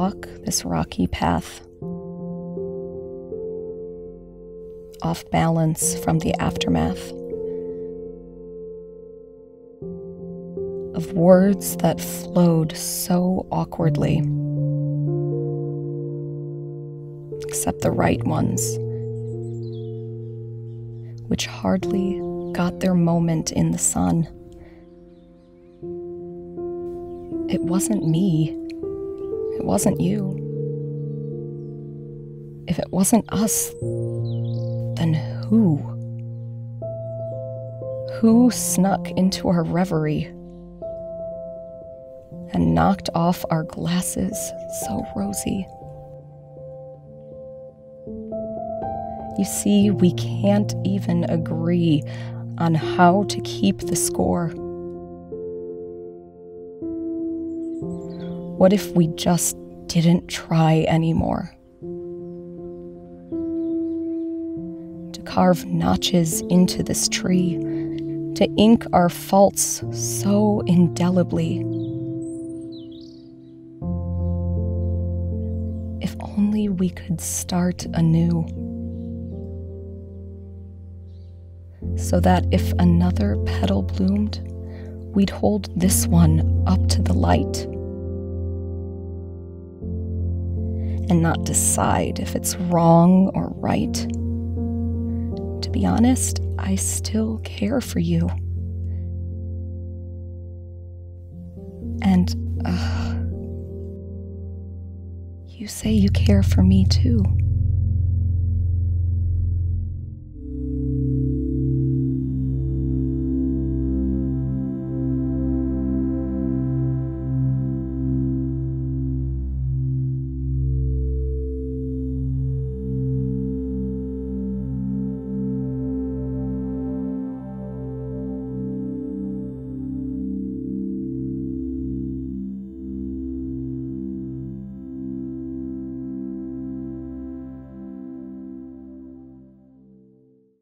walk this rocky path, off balance from the aftermath of words that flowed so awkwardly, except the right ones, which hardly got their moment in the sun. It wasn't me. It wasn't you. If it wasn't us, then who? Who snuck into our reverie and knocked off our glasses so rosy? You see, we can't even agree on how to keep the score. What if we just didn't try anymore? To carve notches into this tree, to ink our faults so indelibly. If only we could start anew. So that if another petal bloomed, we'd hold this one up to the light. And not decide if it's wrong or right. To be honest, I still care for you. And, you say you care for me too.